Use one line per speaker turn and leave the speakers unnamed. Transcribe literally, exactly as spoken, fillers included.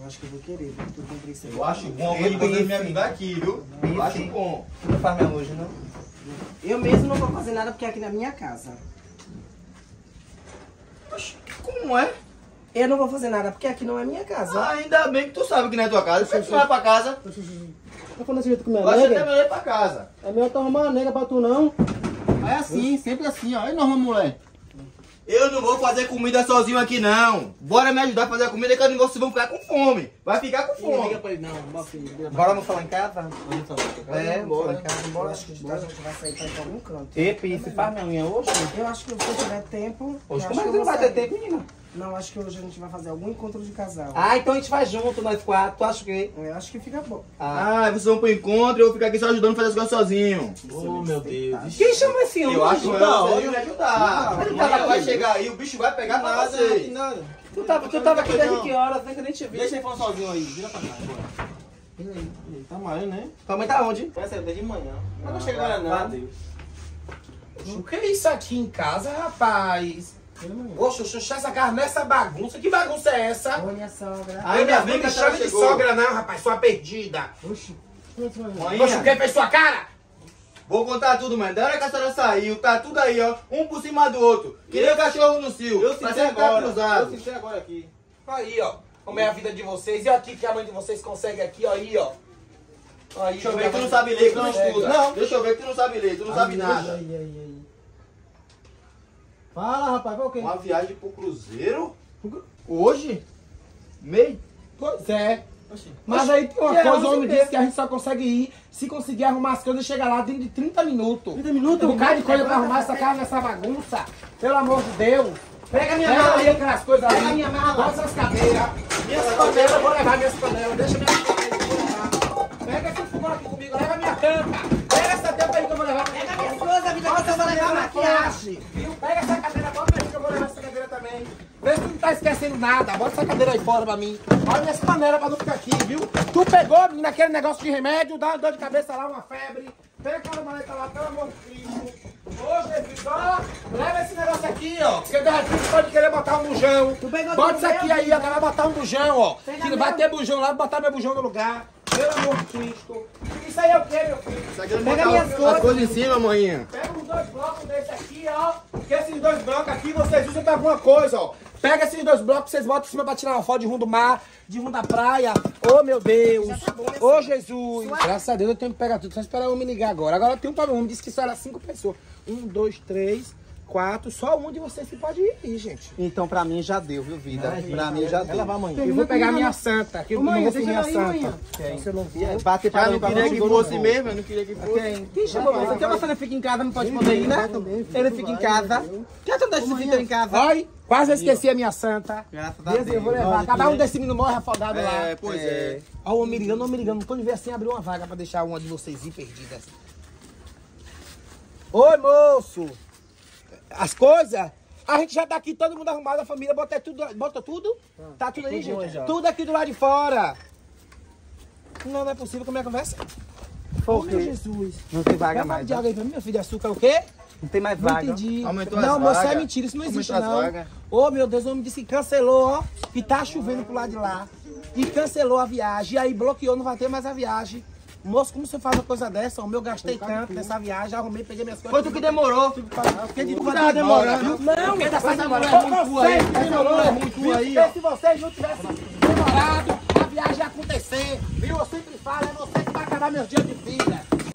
Eu acho que eu vou querer, porque eu comprei isso aí.
Eu acho bom, eu vou poder me ajudar aqui, viu? Eu acho bom.
Tu não faz minha hoje, não?
Eu mesmo não vou fazer nada porque é aqui na minha casa.
Oxe, como é?
Eu não vou fazer nada porque aqui não é minha casa.
Ah, ainda bem que tu sabe que não é tua casa. Por que tu não vai pra casa?
Tá falando desse jeito com minha
Você
nega?
tem melhor ir pra casa.
É melhor tu arrumar uma nega pra tu, não.
É assim, sempre assim, ó. E normal, mulher.
Eu não vou fazer comida sozinho aqui, não. Bora me ajudar a fazer a comida que eu não vocês vão ficar com fome. Vai ficar com fome.
Liga pra ele, não, bota ele, liga pra
Bora, vamos falar em casa?
Vamos falar.
É, bora em casa,
Eu
bora.
acho que a gente vai sair pra ir pra algum canto.
Epa, e se faz minha unha hoje?
Eu acho que se eu tiver tempo.
Hoje
eu
como é
acho
que
eu
tu não
vou
vai ter
sair.
tempo, menina?
Não, acho que hoje a gente vai fazer algum encontro de casal.
Ah, então a gente vai junto, nós quatro. Tu acha que...
Eu acho que fica bom.
Ah,
Ah, vocês vão pro encontro e eu vou ficar aqui só ajudando a fazer as coisas sozinho.
Oh, meu Deus.
quem chama esse homem?
Eu acho que
da
não,
hora.
vocês me ajudar.
Não,
Amanhã
não tava
vai
aqui.
chegar aí, o bicho vai pegar pra
Nada,
vocês.
nada.
Tu tava, tu tava aqui desde que horas? Nem que eu nem te vi.
Deixa ele falando sozinho aí. Vira pra cá, bora.
E aí?
Ele tá malhando, né?
Tua mãe tá onde?
Vai ser desde manhã. Mas não chega agora, não.
Adeus.
O que é isso aqui em casa, rapaz? Oxe, oxe, oxe, essa casa nessa bagunça. Que bagunça é essa?
Oi, minha sogra.
Ainda bem
não
que
me
a senhora
chame de
chegou.
sogra não, rapaz, sua perdida.
Oxi.
Oxe, o
Manhã,
que fez sua cara?
vou contar tudo, mano. Da hora que a senhora saiu, tá tudo aí, ó. Um por cima do outro. Que nem o cachorro no cio.
Eu
Pra
senti
sempre tá
agora. Eu
cruzado.
senti agora aqui.
Aí, ó. Como é a vida de vocês. E aqui que a mãe de vocês consegue aqui, ó. Aí, ó. Aí,
Deixa eu
como
ver
a
que tu
mãe
não
de
sabe ler, que tu não
vocês
estuda.
consegue.
Não, deixa eu ver que tu não sabe ler, tu não sabe nada.
Aí, aí, aí.
Fala, rapaz, vai o quê?
Uma viagem pro cruzeiro? Hoje? Meio?
Pois é.
Oxi.
Mas aí tem uma
Que é
coisa, o
onze
homem
mesmo.
disse que a gente só consegue ir se conseguir arrumar as coisas e chegar lá dentro de trinta minutos.
trinta minutos?
Tem um bocado de coisa pra arrumar essa casa, essa bagunça. Pelo amor de Deus.
Pega minha
Pega
mala
aí
aí.
aquelas coisas
Pega
ali.
minha mala.
Bota essas cadeiras. Minhas panelas, eu vou levar minhas panelas. Deixa minhas panelas, eu vou levar. Pega esse fogão aqui comigo, leva minha tampa. Pega essa tampa aí que eu vou levar.
Pega minhas coisas, vida, que eu vou levar maquiagem.
Viu? Pega essa cadeira, bota aí que eu vou levar essa cadeira também. Vê se tu não tá esquecendo nada. Bota essa cadeira aí fora pra mim. Olha minhas panelas pra não ficar aqui, viu? Tu pegou, menina, aquele negócio de remédio, dá uma dor de cabeça lá, uma febre. Pega aquela maleta lá, pelo amor de Cristo. Ô, Jesus, ó, leva esse negócio aqui, ó. Porque de repente pode querer botar um bujão.
pegou
Bota
tudo
isso aqui
meu,
aí, ó, que vai botar um bujão, ó.
Pega
Que
meu.
vai ter bujão lá, botar meu bujão no lugar. Pelo amor de Cristo. Isso aí é o quê, meu filho?
Tá querendo
Pega
botar
minhas
as
coisas.
coisas em cima, manhã.
Pega os dois blocos desse aqui, ó. Que esses dois blocos aqui vocês usam pra alguma coisa, ó. Pega esses dois blocos, vocês botam em cima pra tirar uma foto de rumo do mar, de rumo da praia. Ô, meu Deus. Ô, Jesus. Graças a Deus eu tenho que pegar tudo. Só esperar eu me ligar agora. Agora tem um problema. Me disse que só era cinco pessoas. Um, dois, três, quatro. Só um de vocês que pode ir aí, gente.
Então pra mim já deu, viu, vida? Pra mim já deu.
Ela vai amanhã.
Eu vou pegar minha santa. Que eu não vou ser minha santa.
Você não via? Bater pra
Eu
mim
não
pra
queria
mim,
que
eu não
fosse
vou.
mesmo, eu não queria que fosse.
Quem? Quem chamou você? Porque você não fica em casa, não pode poder ir, né? Ele fica em casa. Por que tu deixa esse filho em casa?
Ai, quase eu esqueci a minha santa.
Graças a
Deus, eu vou levar. Cada um desses meninos morre afogado lá.
É, pois é.
Ó, o homem me ligando, o homem me ligando. Quando vier assim, abrir uma vaga pra deixar uma de vocês ir perdida. Oi, moço. As coisas? A gente já tá aqui, todo mundo arrumado, a família. Bota tudo, bota tudo? Tá tudo aí, gente? Tudo aqui do lado de fora. Não, não é possível. Como é a conversa?
Foi
Ô,
o
meu
quê?
Jesus.
Não tem vaga
Pega
mais.
de água aí pra mim, meu filho. Açúcar o quê?
Não tem mais
Não
vaga.
entendi.
Aumentou as
não, moço,
vagas.
é mentira, isso não existe
Aumentou as
não.
vagas.
Ô, meu Deus, o homem disse que cancelou, ó, que tá chovendo pro lado de lá. E cancelou a viagem, e aí bloqueou, não vai ter mais a viagem. Moço, como você faz uma coisa dessa? O meu gastei tanto nessa viagem, arrumei, peguei minhas coisas.
Foi tu que demorou.
Porque de
Tu
tudo
tava demorando.
Não,
Porque dessa
mas
demora
demorou.
é muito tua aí.
Vocês
Demorou é
demorou.
muito tua aí,
Viu?
ó.
Se vocês não tivessem demorado, a viagem ia acontecer. Viu? Eu sempre falo, é você que vai acabar meus dias de vida.